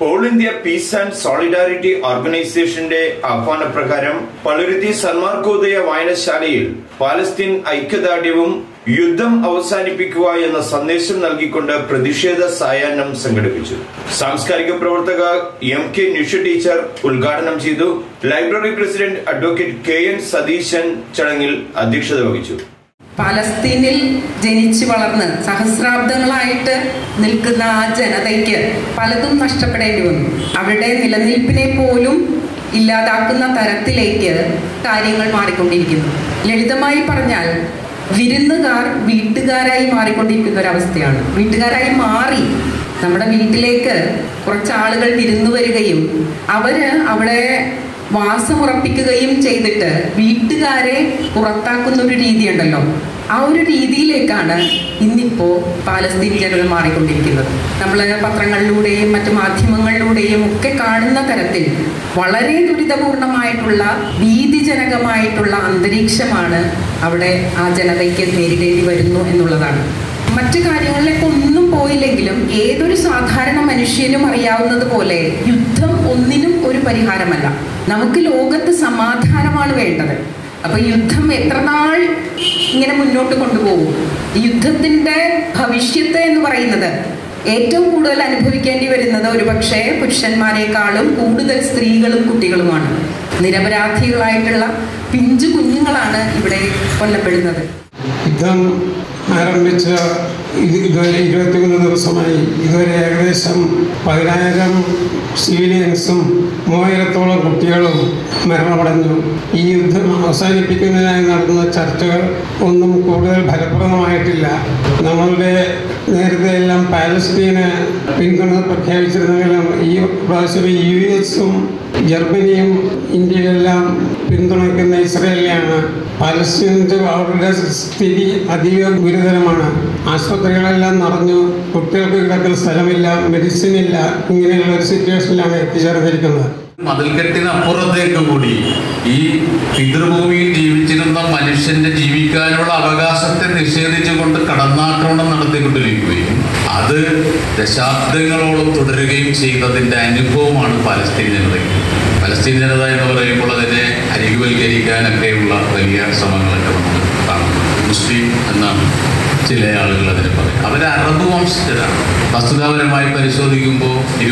All India peace and solidarity ഓർഗനൈസേഷന്റെ ആഹ്വാനപ്രകാരം Palluruthy Sanmargodaya വായനശാലയിൽ Palestine ഐക്യദാർഢ്യവും യുദ്ധം അവസാനിപ്പിക്കുക എന്ന സന്ദേശം നൽകിക്കൊണ്ട് പ്രതിഷേധ സായാഹ്നം സംഘടിപ്പിച്ചു. സാംസ്കാരിക പ്രവർത്തക MK നിഷ ടീച്ചർ ഉദ്ഘാടനം ചെയ്തു. Library president advocate KN Satheesan ചടങ്ങിൽ അധ്യക്ഷത വഹിച്ചു. പാലസ്തീനിൽ ജനിച്ചു വളർന്ന് സഹസ്രാബ്ദങ്ങളായിട്ട് നിൽക്കുന്ന ആ ജനതയ്ക്ക് പലതും നഷ്ടപ്പെടേണ്ടി വന്നു. അവരുടെ നിലനിൽപ്പിനെ പോലും ഇല്ലാതാക്കുന്ന തരത്തിലേക്ക് കാര്യങ്ങൾ മാറിക്കൊണ്ടിരിക്കുന്നു. ലളിതമായി പറഞ്ഞാൽ വിരുന്നുകാർ വീട്ടുകാരായി മാറിക്കൊണ്ടിരിക്കുന്ന ഒരവസ്ഥയാണ്. വീട്ടുകാരായി മാറി നമ്മുടെ വീട്ടിലേക്ക് കുറച്ച് ആളുകൾ വിരുന്നു വരികയും അവര് അവിടെ വാസമുറപ്പിക്കുകയും ചെയ്തിട്ട് വീട്ടുകാരെ പുറത്താക്കുന്ന ഒരു രീതിയുണ്ടല്ലോ, ആ ഒരു രീതിയിലേക്കാണ് ഇന്നിപ്പോ പാലസ്തീൻ ജനത മാറിക്കൊണ്ടിരിക്കുന്നത്. നമ്മൾ പത്രങ്ങളിലൂടെയും മറ്റു മാധ്യമങ്ങളിലൂടെയും ഒക്കെ കാണുന്ന തരത്തിൽ വളരെ ദുരിതപൂർണമായിട്ടുള്ള ഭീതിജനകമായിട്ടുള്ള അന്തരീക്ഷമാണ് അവിടെ ആ ജനതയ്ക്ക് നേരിടേണ്ടി വരുന്നു എന്നുള്ളതാണ്. മറ്റു കാര്യങ്ങളിലേക്ക് ഒന്നും പോയില്ലെങ്കിലും ഏതൊരു സാധാരണ മനുഷ്യനും അറിയാവുന്നത് പോലെ യുദ്ധം ഒന്നിനും ഒരു പരിഹാരമല്ല. നമുക്ക് ലോകത്ത് സമാധാനമാണ് വേണ്ടത്. അപ്പൊ യുദ്ധം എത്ര നാൾ ഇങ്ങനെ മുന്നോട്ട് കൊണ്ടുപോകും? യുദ്ധത്തിന്റെ ഭവിഷ്യത്ത് എന്ന് പറയുന്നത് ഏറ്റവും കൂടുതൽ അനുഭവിക്കേണ്ടി വരുന്നത് ഒരുപക്ഷെ പുരുഷന്മാരെക്കാളും കൂടുതൽ സ്ത്രീകളും കുട്ടികളുമാണ്. നിരപരാധികളായിട്ടുള്ള പിഞ്ചു കുഞ്ഞുങ്ങളാണ് ഇവിടെ കൊല്ലപ്പെടുന്നത്. യുദ്ധം ആരംഭിച്ച ഇതുവരെ 23 ദിവസമായി. ഇതുവരെ ഏകദേശം 10,000 സിവിലിയൻസും 3000-ഓളം കുട്ടികളും മരണമടഞ്ഞു. ഈ യുദ്ധം അവസാനിപ്പിക്കുന്നതിനായി നടത്തുന്ന ചർച്ചകൾ ഒന്നും കൂടുതൽ ഫലപ്രദമായിട്ടില്ല. നമ്മളുടെ നേരത്തെ എല്ലാം പാലസ്തീന് പിന്തുണ പ്രഖ്യാപിച്ചിരുന്നെങ്കിലും ഈ പ്രാവശ്യം US-ഉം ജർമ്മനിയും ഇന്ത്യയിലെല്ലാം പിന്തുണയ്ക്കുന്ന ഇസ്രയേലിനെയാണ്. പാലസ്തീനിൻ്റെ അവരുടെ സ്ഥിതി അതീവ ഗുരുതരമാണ്. ആശുപത്രികളെല്ലാം നിറഞ്ഞു, കുട്ടികൾക്ക് കിടക്കൽ സ്ഥലമില്ല, മെഡിസിൻ ഇല്ല. ഇങ്ങനെയുള്ള ഒരു സിറ്റുവേഷനിലാണ് എത്തിച്ചേർന്നിരിക്കുന്നത്. മതിൽക്കെട്ടിനപ്പുറത്തേക്ക് കൂടി ഈ പിതൃഭൂമിയിൽ ജീവിച്ചിരുന്ന മനുഷ്യന്റെ ജീവിക്കാനുള്ള അവകാശത്തെ നിഷേധിച്ചുകൊണ്ട് കടന്നാക്രമണം നടത്തിക്കൊണ്ടിരിക്കുകയും അത് ദശാബ്ദങ്ങളോളം തുടരുകയും ചെയ്തതിന്റെ അനുഭവമാണ് പാലസ്തീൻ ജനതയ്ക്ക്. പലസ്തീൻ ജനത എന്ന് പറയുമ്പോൾ അതിനെ അരികുവൽക്കരിക്കാനൊക്കെയുള്ള വലിയ ശ്രമങ്ങളൊക്കെ നമ്മൾ കാണുന്നു. മുസ്ലിം എന്നാണ് ചില ആളുകൾ അതിനെ പറയും. അവർ അറബ് വംശജരാണ്. വസ്തുതാപരമായി പരിശോധിക്കുമ്പോൾ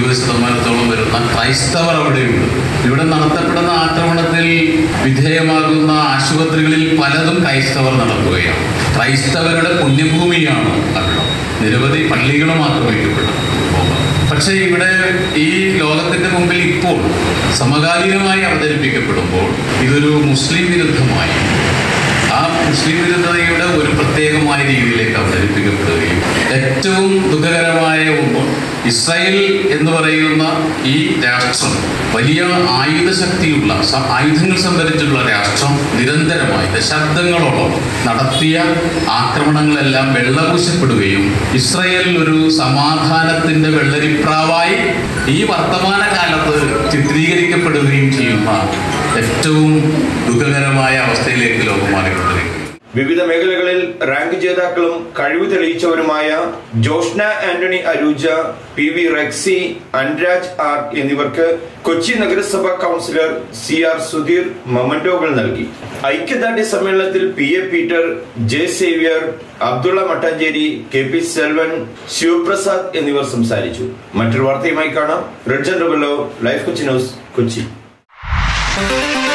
20% വരുന്ന ക്രൈസ്തവർ അവിടെയുണ്ട്. ഇവിടെ നടത്തപ്പെടുന്ന ആക്രമണത്തിൽ വിധേയമാകുന്ന ആശുപത്രികളിൽ പലതും ക്രൈസ്തവർ നടത്തുകയാണ്. ക്രൈസ്തവരുടെ പുണ്യഭൂമിയാണ് അവിടെ. നിരവധി പള്ളികളും ആക്രമിക്കപ്പെട്ടു. പക്ഷേ ഇവിടെ ഈ ലോകത്തിന്റെ മുമ്പിൽ ഇപ്പോൾ സമകാലീനമായി അവതരിപ്പിക്കപ്പെടുമ്പോൾ ഇതൊരു മുസ്ലിം വിരുദ്ധമായി, ആ മുസ്ലിം വിരുദ്ധതയുടെ ഒരു പ്രത്യേകമായ രീതിയിലേക്ക് അവതരിപ്പിക്കപ്പെടുകയും ഏറ്റവും ദുഃഖകരമായ ഒന്ന്, ഇസ്രായേൽ എന്ന് പറയുന്ന ഈ രാഷ്ട്രം വലിയ ആയുധശക്തിയുള്ള, ആയുധങ്ങൾ സംഭരിച്ചിട്ടുള്ള രാഷ്ട്രം നിരന്തരമായി ദശാബ്ദങ്ങളോളം നടത്തിയ ആക്രമണങ്ങളെല്ലാം വെള്ളപൂശപ്പെടുകയും ഇസ്രായേൽ ഒരു സമാധാനത്തിന്റെ വെള്ളരിപ്രാവായി ഈ വർത്തമാനകാലത്ത് ചിത്രീകരിക്കപ്പെടുകയും ചെയ്യുന്ന ഏറ്റവും ദുഃഖകരമായ അവസ്ഥയിലേക്ക് ലോകം മാറിക്കൊണ്ടിരിക്കുന്നു. വിവിധ മേഖലകളിൽ റാങ്ക് ജേതാക്കളും കഴിവ് തെളിയിച്ചവരുമായ ജോഷ്ന ആന്റണി അരൂജ, PV റെക്സി, അൻരാജ് R എന്നിവർക്ക് കൊച്ചി നഗരസഭ കൗൺസിലർ CR സുധീർ മൊമന്റോകൾ നൽകി. ഐക്യദാർഢ്യ സമ്മേളനത്തിൽ PA Peter, J Xavier, Abdulla Mattancherry, KP Selvan, Sivaprasad എന്നിവർ സംസാരിച്ചു. മറ്റൊരു വാർത്തയുമായി കാണാം. റെഡ് ജനറബലോ, ലൈഫ് കൊച്ചി ന്യൂസ്, കൊച്ചി.